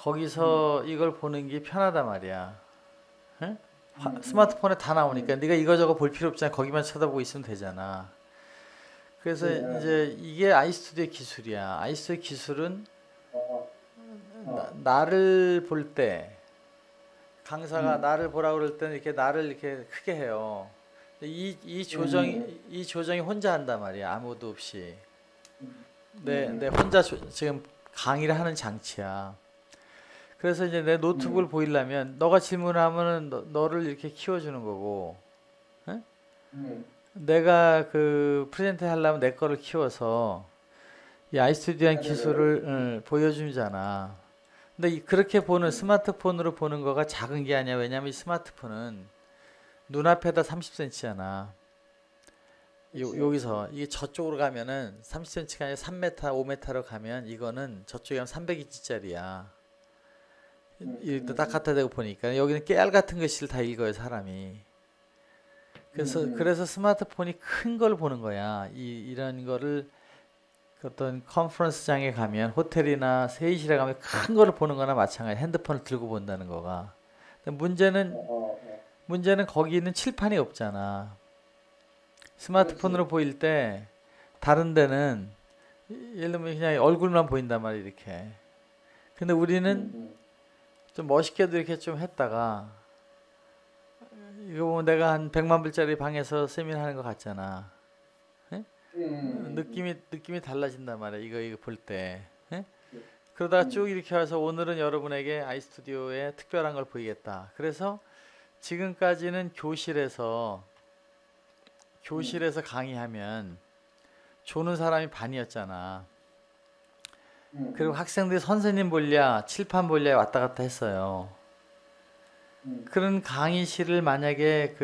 거기서 이걸 보는 게 편하단 말이야. 응? 스마트폰에 다 나오니까 네가 이거저거 볼 필요 없잖아. 거기만 쳐다보고 있으면 되잖아. 그래서 이제 이게 아이스튜디오 기술이야. 아이스튜디오 기술은 나를 볼 때, 강사가 나를 보라고 그럴 때는 이렇게 나를 이렇게 크게 해요. 이 조정이 혼자 한단 말이야. 아무도 없이. 내 혼자 지금 강의를 하는 장치야. 그래서 이제 내 노트북을 보이려면 너가 질문을 하면은 너를 이렇게 키워주는 거고, 응? 내가 그 프레젠트 하려면 내 거를 키워서 이 아이스튜디오한 기술을 보여주잖아. 근데 그렇게 보는 스마트폰으로 보는 거가 작은 게 아니야. 왜냐면 이 스마트폰은 눈앞에다 30cm잖아. 여기서 이게 저쪽으로 가면은 30cm가 아니라 3m, 5m로 가면 이거는 저쪽에 가면 300인치짜리야. 이렇게 딱 갖다 대고 보니까 여기는 깨알 같은 것을 다 읽어요, 사람이. 그래서 스마트폰이 큰 걸 보는 거야. 이런 거를 어떤 컨퍼런스장에 가면 호텔이나 회의실에 가면 큰 거를 보는 거나 마찬가지. 핸드폰을 들고 본다는 거가. 근데 문제는 거기 있는 칠판이 없잖아. 스마트폰으로 보일 때 다른 데는 예를 들면 그냥 얼굴만 보인단 말이야, 이렇게. 근데 우리는 좀 멋있게도 이렇게 좀 했다가 이거 보면 내가 한 100만 불짜리 방에서 세미나 하는 것 같잖아. 예? 느낌이 달라진단 말이야. 이거 볼 때. 예? 그러다가 쭉 이렇게 와서 오늘은 여러분에게 아이스튜디오에 특별한 걸 보이겠다. 그래서 지금까지는 교실에서 강의하면 조는 사람이 반이었잖아. 그리고 학생들이 선생님 볼랴, 칠판 볼랴 왔다 갔다 했어요. 그런 강의실을 만약에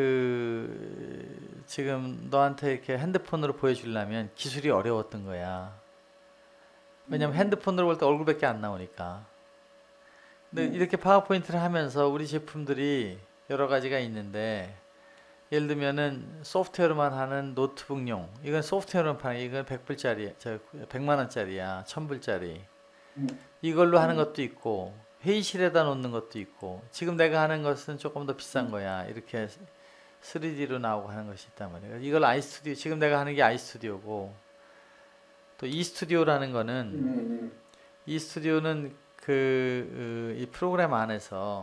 지금 너한테 이렇게 핸드폰으로 보여주려면 기술이 어려웠던 거야. 왜냐면 핸드폰으로 볼 때 얼굴밖에 안 나오니까. 근데 이렇게 파워포인트를 하면서 우리 제품들이 여러 가지가 있는데 예를 들면은 소프트웨어로만 하는 노트북용. 이건 소프트웨어로만 파는 이건 100불짜리, 100만 원짜리야. 1000불짜리. 이걸로 하는 것도 있고 회의실에다 놓는 것도 있고 지금 내가 하는 것은 조금 더 비싼 거야. 이렇게 3D로 나오고 하는 것이 있단 말이야. 이걸 아이스튜디오, 지금 내가 하는 게 아이스튜디오고 또 이스튜디오라는 거는 이스튜디오는 이 프로그램 안에서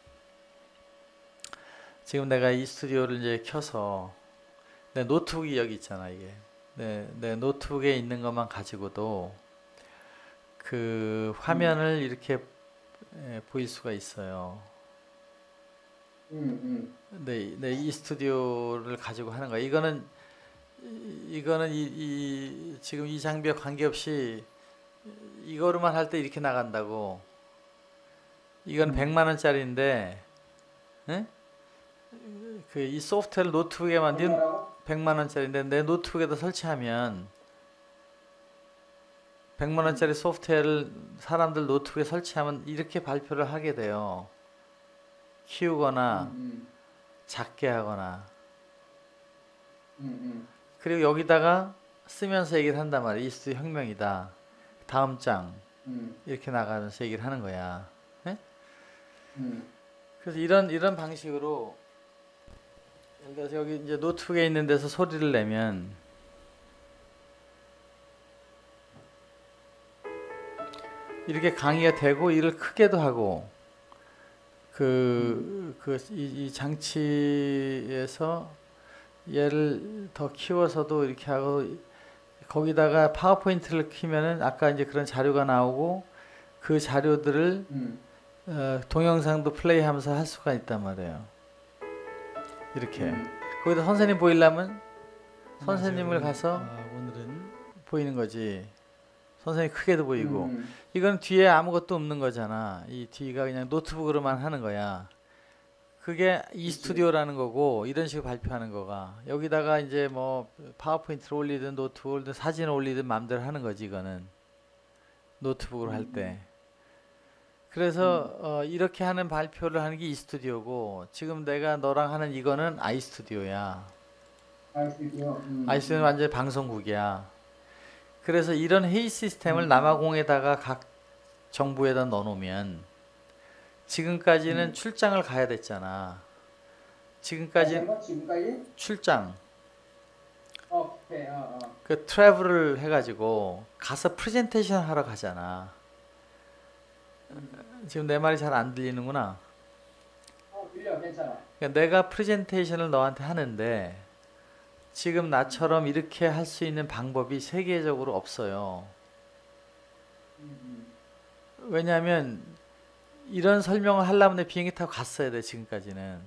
지금 내가 이 스튜디오를 이제 켜서 내 노트북이 여기 있잖아, 이게. 내 노트북에 있는 것만 가지고도 그 화면을 이렇게 보일 수가 있어요. 이 스튜디오를 가지고 하는 거야. 이거는 지금 이 장비와 관계없이 이거로만 할 때 이렇게 나간다고. 이건 100만 원짜리인데, 이 소프트웨어를 노트북에 만든 100만 원짜리인데 내 노트북에다 설치하면 100만 원짜리 소프트웨어를 사람들 노트북에 설치하면 이렇게 발표를 하게 돼요. 키우거나 작게 하거나. 그리고 여기다가 쓰면서 얘기를 한단 말이야. 이 스튜디오 혁명이다. 다음 장 이렇게 나가면서 얘기를 하는 거야. 네? 그래서 이런 방식으로 예를 들어서 여기 이제 노트북에 있는 데서 소리를 내면 이렇게 강의가 되고 일을 크게도 하고 이 장치에서 얘를 더 키워서도 이렇게 하고 거기다가 파워포인트를 키면은 아까 이제 그런 자료가 나오고 그 자료들을 동영상도 플레이하면서 할 수가 있단 말이에요. 이렇게 거기다 선생님 보이려면 선생님을 가서 오늘은 보이는 거지. 선생님 크게도 보이고 이건 뒤에 아무것도 없는 거잖아. 이 뒤가 그냥 노트북으로만 하는 거야. 그게 이스튜디오라는 거고 이런 식으로 발표하는 거가 여기다가 이제 뭐 파워포인트를 올리든 노트북 올리든 사진을 올리든 마음대로 하는 거지. 이거는 노트북으로 할 때. 그래서 이렇게 하는 발표를 하는 게 이스튜디오고 지금 내가 너랑 하는 이거는 아이스튜디오야. 아이스튜디오는 완전히 방송국이야. 그래서 이런 회의 시스템을 남아공에다가 각 정부에다 넣어놓으면 지금까지는 출장을 가야 됐잖아. 지금까지 뭐 지금까지? 출장, 오케이, 그 트래블을 해가지고 가서 프레젠테이션 하러 가잖아. 지금 내 말이 잘 안 들리는구나. 들려, 괜찮아. 그러니까 내가 프레젠테이션을 너한테 하는데 지금 나처럼 이렇게 할 수 있는 방법이 세계적으로 없어요. 왜냐하면 이런 설명을 하려면 내 비행기 타고 갔어야 돼, 지금까지는.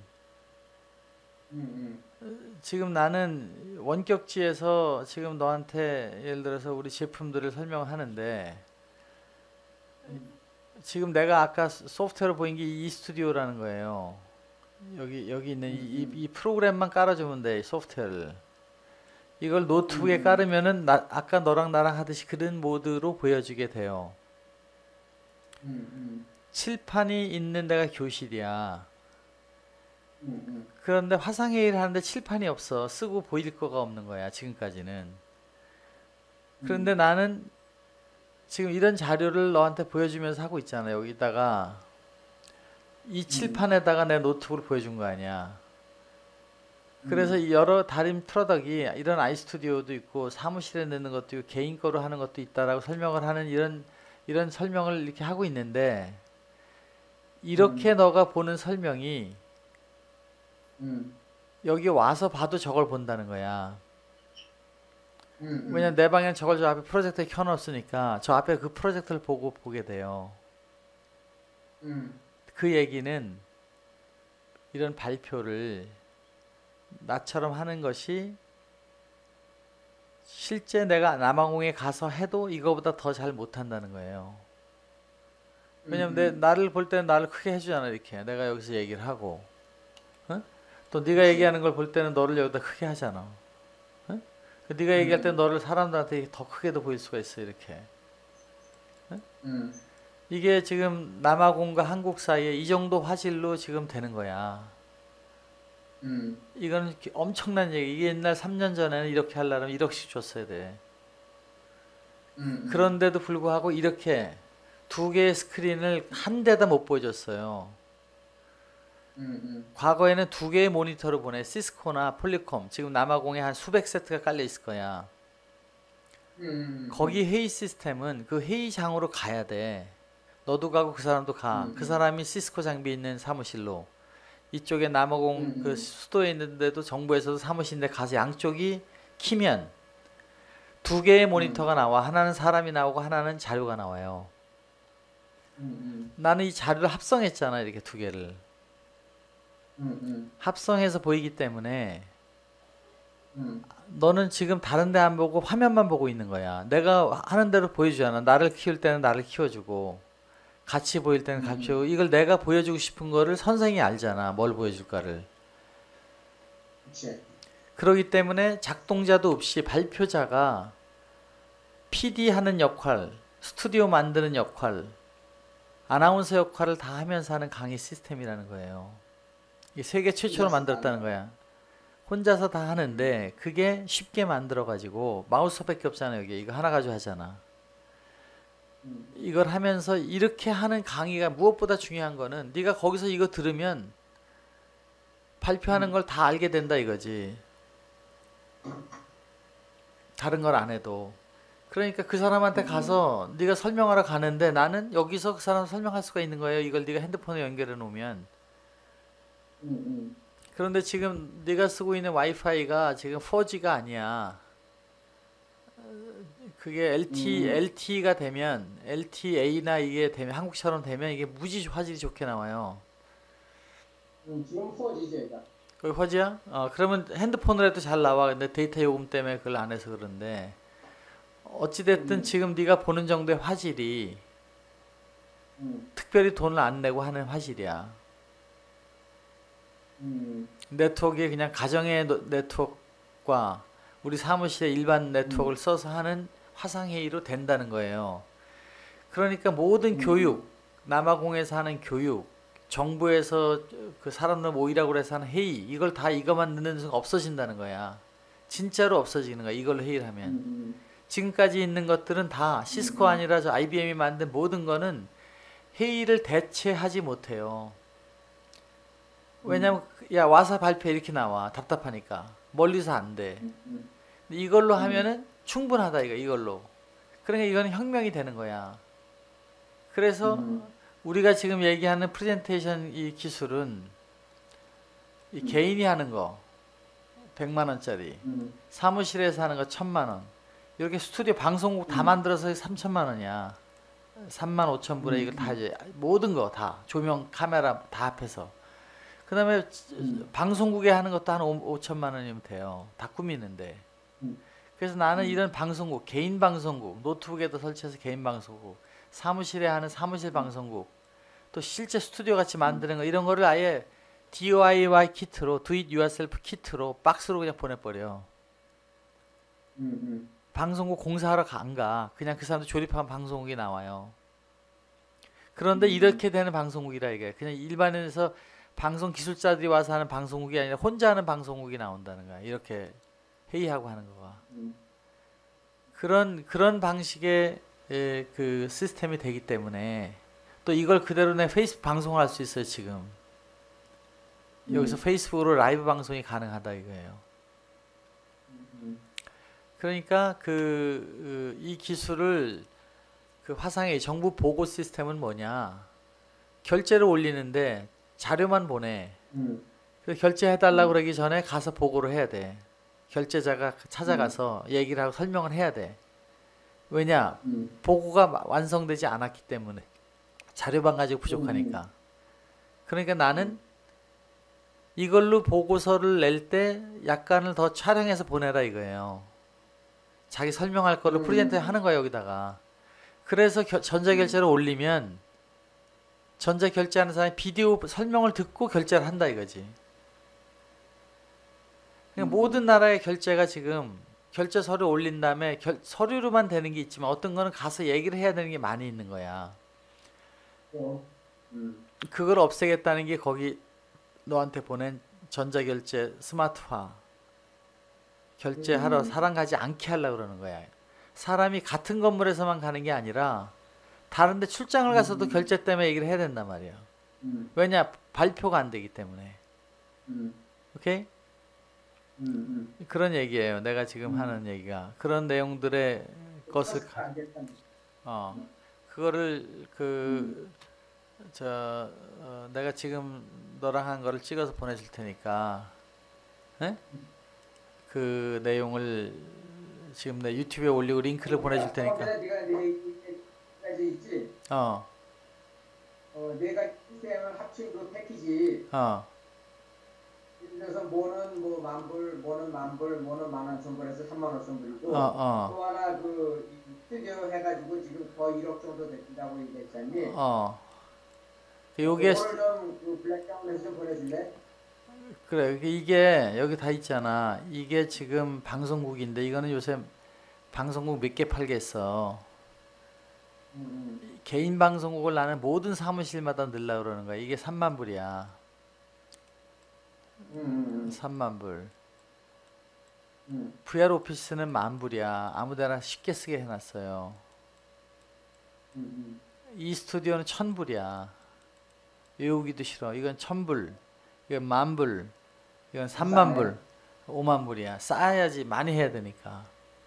지금 나는 원격지에서 지금 너한테 예를 들어서 우리 제품들을 설명하는데 지금 내가 아까 소프트웨어로 보인 게 이 스튜디오라는 거예요. 여기 있는 이 프로그램만 깔아주면 돼, 이 소프트웨어를. 이걸 노트북에 깔으면은 아까 너랑 나랑 하듯이 그런 모드로 보여주게 돼요. 칠판이 있는 데가 교실이야. 그런데 화상회의를 하는데 칠판이 없어. 쓰고 보일 거가 없는 거야, 지금까지는. 그런데 나는 지금 이런 자료를 너한테 보여주면서 하고 있잖아. 여기다가 이 칠판에다가 내 노트북을 보여준 거 아니야. 그래서 이 여러 다른 프로덕이 이런 아이스튜디오도 있고 사무실에 넣는 것도 있고 개인 거로 하는 것도 있다라고 설명을 하는 이런 설명을 이렇게 하고 있는데 이렇게 너가 보는 설명이 여기 와서 봐도 저걸 본다는 거야. 왜냐면 내 방에는 저걸 저 앞에 프로젝터에 켜놓았으니까 저 앞에 그 프로젝터를 보고 보게 돼요. 그 얘기는 이런 발표를 나처럼 하는 것이 실제 내가 남아공에 가서 해도 이거보다 더 잘 못한다는 거예요. 왜냐면 나를 볼 때는 나를 크게 해주잖아, 이렇게. 내가 여기서 얘기를 하고. 어? 또 네가 얘기하는 걸 볼 때는 너를 여기다 크게 하잖아. 어? 네가 얘기할 때 너를 사람들한테 더 크게도 보일 수가 있어, 이렇게. 어? 이게 지금 남아공과 한국 사이에 이 정도 화질로 지금 되는 거야. 이거는 엄청난 얘기. 이게 옛날 3년 전에는 이렇게 하려면 1억씩 줬어야 돼. 그런데도 불구하고 이렇게 두 개의 스크린을 한 대다 못 보여줬어요. 과거에는 두 개의 모니터를 보내. 시스코나 폴리콤. 지금 남아공에 한 수백 세트가 깔려 있을 거야. 거기 회의 시스템은 그 회의장으로 가야 돼. 너도 가고 그 사람도 가. 그 사람이 시스코 장비 있는 사무실로. 이쪽에 남아공 그 수도에 있는데도 정부에서도 사무실인데 가서 양쪽이 키면 두 개의 모니터가 나와. 하나는 사람이 나오고 하나는 자료가 나와요. 나는 이 자료를 합성했잖아, 이렇게 두 개를. 합성해서 보이기 때문에 너는 지금 다른 데 안 보고 화면만 보고 있는 거야. 내가 하는 대로 보여주잖아. 나를 키울 때는 나를 키워주고 같이 보일 때는 같이 보고 이걸 내가 보여주고 싶은 거를 선생이 알잖아. 뭘 보여줄까를. 그치. 그러기 때문에 작동자도 없이 발표자가 PD 하는 역할, 스튜디오 만드는 역할, 아나운서 역할을 다 하면서 하는 강의 시스템이라는 거예요. 이게 세계 최초로 만들었다는 거야. 혼자서 다 하는데 그게 쉽게 만들어가지고 마우스밖에 없잖아. 여기 이거 하나 가지고 하잖아. 이걸 하면서 이렇게 하는 강의가 무엇보다 중요한 거는 네가 거기서 이거 들으면 발표하는 걸 다 알게 된다 이거지. 다른 걸 안 해도. 그러니까 그 사람한테 가서 네가 설명하러 가는데 나는 여기서 그 사람 설명할 수가 있는 거예요. 이걸 네가 핸드폰에 연결해 놓으면. 그런데 지금 네가 쓰고 있는 와이파이가 지금 4G가 아니야. 그게 LTE가 되면 LTA나 이게 되면 한국처럼 되면 이게 무지 화질이 좋게 나와요. 지금 4G죠, 일단. 거기 화질이야? 그러면 핸드폰으로 해도 잘 나와. 근데 데이터 요금 때문에 그걸 안 해서 그런데 어찌됐든 지금 네가 보는 정도의 화질이 특별히 돈을 안 내고 하는 화질이야. 네트워크에 그냥 가정의 네트워크와 우리 사무실의 일반 네트워크를 써서 하는 화상회의로 된다는 거예요. 그러니까 모든 교육, 남아공에서 하는 교육, 정부에서 그 사람들 모이라고 해서 하는 회의, 이걸 다 이것만 넣는 순간 없어진다는 거야. 진짜로 없어지는 거야. 이걸로 회의를 하면. 지금까지 있는 것들은 다 시스코 아니라 저 IBM이 만든 모든 거는 회의를 대체하지 못해요. 왜냐면 야 와서 발표해 이렇게 나와 답답하니까 멀리서 안 돼. 근데 이걸로 하면은 충분하다 이걸로. 그러니까 이거는 혁명이 되는 거야. 그래서 우리가 지금 얘기하는 프레젠테이션 이 기술은 이 개인이 하는 거 100만 원짜리, 사무실에서 하는 거 1000만 원, 이렇게 스튜디오 방송국 다 만들어서 3000만 원이야. 3만 5천 불에 이걸 다 이제 모든 거 다 조명, 카메라 다 합해서. 그다음에 방송국에 하는 것도 한 5천만 원이면 돼요. 다 꾸미는데. 그래서 나는 이런 방송국, 개인 방송국, 노트북에도 설치해서 개인 방송국, 사무실에 하는 사무실 방송국, 또 실제 스튜디오 같이 만드는 거 이런 거를 아예 DIY 키트로, Do It Yourself 키트로 박스로 그냥 보내버려. 방송국 공사하러 안 가. 그냥 그 사람들 조립한 방송국이 나와요. 그런데 이렇게 되는 방송국이라 이게 그냥 일반인에서 방송 기술자들이 와서 하는 방송국이 아니라 혼자 하는 방송국이 나온다는 거야. 이렇게 회의하고 하는 거가. 그런 방식의 그 시스템이 되기 때문에 또 이걸 그대로 내 페이스북 방송을 할 수 있어요, 지금. 여기서 페이스북으로 라이브 방송이 가능하다 이거예요. 그러니까 이 기술을 그 화상의 정부 보고 시스템은 뭐냐? 결제를 올리는데 자료만 보내. 그 결제해달라고 그러기 전에 가서 보고를 해야 돼. 결제자가 찾아가서 얘기를 하고 설명을 해야 돼. 왜냐? 보고가 완성되지 않았기 때문에. 자료만 가지고 부족하니까. 그러니까 나는 이걸로 보고서를 낼 때 약간을 더 촬영해서 보내라 이거예요. 자기 설명할 거를 프레젠트 하는 거야 여기다가. 그래서 전자결제를 올리면 전자결제하는 사람이 비디오 설명을 듣고 결제를 한다 이거지. 그러니까 모든 나라의 결제가 지금 결제 서류 올린 다음에 서류로만 되는 게 있지만 어떤 거는 가서 얘기를 해야 되는 게 많이 있는 거야. 그걸 없애겠다는 게 거기 너한테 보낸 전자결제 스마트화. 결제하러 사람 가지 않게 하려고 그러는 거야. 사람이 같은 건물에서만 가는 게 아니라 다른데 출장을 가서도 결제 때문에 얘기를 해야 된단 말이야. 왜냐? 발표가 안 되기 때문에. 오케이? 그런 얘기예요. 내가 지금 하는 얘기가. 그런 내용들의 것을 그거를 내가 지금 너랑 한 거를 찍어서 보내줄 테니까 에? 그 내용을 지금 내 유튜브에 올리고 링크를 보내줄 테니까. 네가 있지. 내가 시스템을 합친 그 패키지. 예를 들어서 뭐는 뭐 만불, 뭐는 만불, 뭐는 15,000불 해서 35,000불이고 또 하나 그 스튜디오 해가지고 지금 거의 1억 정도 된다고 얘기했잖니. 요게 그거를 좀그 블랙다운해서 좀 보내줄래? 그래 이게 여기 다 있잖아. 이게 지금 방송국인데 이거는 요새 방송국 몇 개 팔겠어. 개인 방송국을 나는 모든 사무실마다 넣으려고 그러는 거야. 이게 3만 불이야. 3만 불. VR 오피스는 10,000불이야. 아무데나 쉽게 쓰게 해놨어요. 이 스튜디오는 1,000불이야. 외우기도 싫어. 이건 1,000불. 이건 10,000불. 이건 3만 불. 5만 불이야. 쌓아야지 많이 해야 되니까.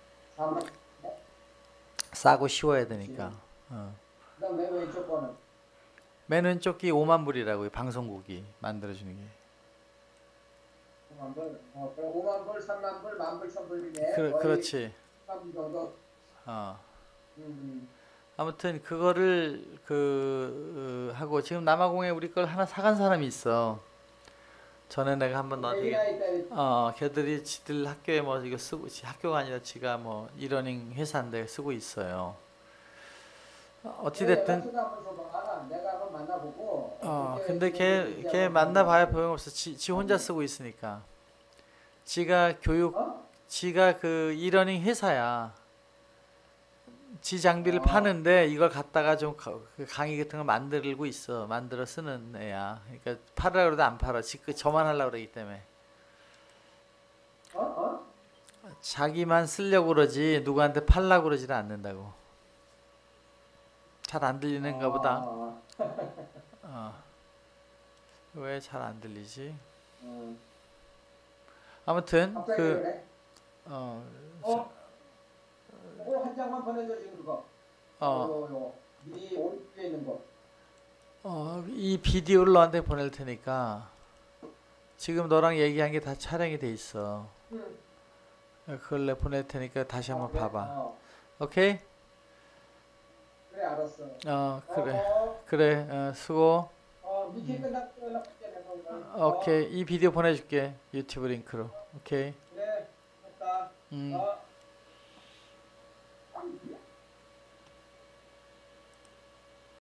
싸고 쉬워야 되니까. 그다음 맨 왼쪽 거는 맨 왼쪽 기 5만 불이라고요. 방송국이 만들어주는 게. 5만 불. 그럼 5만 불, 3만 불, 10,000불, 1,000불이네. 그렇지. 3 정도. 아무튼 그거를 하고 지금 남아공에 우리 걸 하나 사간 사람이 있어. 전에 내가 한번 너한테 걔들이 지들 학교에 뭐 이거 쓰고 학교가 아니라 지가 뭐 이러닝 회사인데 쓰고 있어요. 어찌 됐든 내가 한번 만나보고. 근데 걔 만나봐야 소용없어. 지 혼자 쓰고 있으니까. 지가 지가 그 이러닝 회사야. 지 장비를 파는데 이걸 갖다가 좀 강의 같은 걸 만들고 있어. 만들어 쓰는 애야. 그러니까 팔으라 그래도 안 팔아. 저만 하려고 그러기 때문에. 자기만 쓰려고 그러지 누구한테 팔라고 그러지는 않는다고. 잘 안 들리는가 보다. 왜 잘 안 들리지? 음. 아무튼 갑자기 그 그래? 어, 그거 한 장만 보내줘 지금 그거. 요거 네 오른쪽에 있는 거. 이 비디오를 너한테 보낼 테니까 지금 너랑 얘기한 게 다 촬영이 돼 있어. 그걸 내 보낼 테니까 다시 한번 그래? 봐봐. 오케이? 그래 알았어. 그래. 그래. 수고. 미팅 끝났고 연락할게 내가. 오케이. 이 비디오 보내줄게. 유튜브 링크로. 오케이. 그래 됐다. 음.